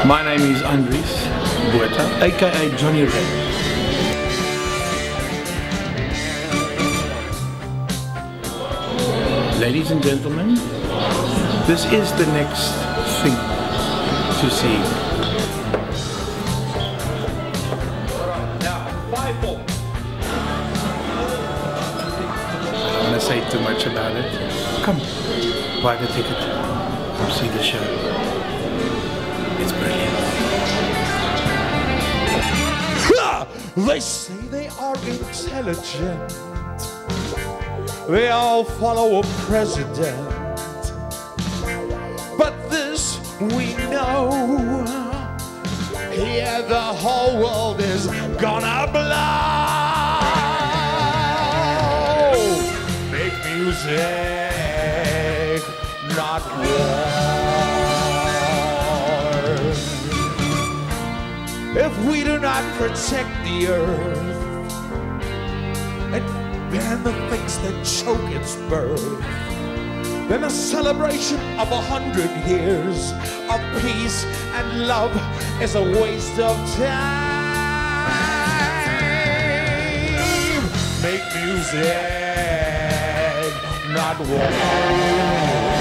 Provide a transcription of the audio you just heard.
My name is Andries Botha, aka Johnny Red. Ladies and gentlemen, this is the next thing to see. Now, 5-4. I don't want to say too much about it. Come, buy the ticket. Come see the show. It's brilliant. They say they are intelligent. They all follow a president. But this we know. Yeah, the whole world is gonna blow. Make music, not war. If we do not protect the earth and ban the things that choke its birth, then a celebration of 100 years of peace and love is a waste of time. Make music, not war.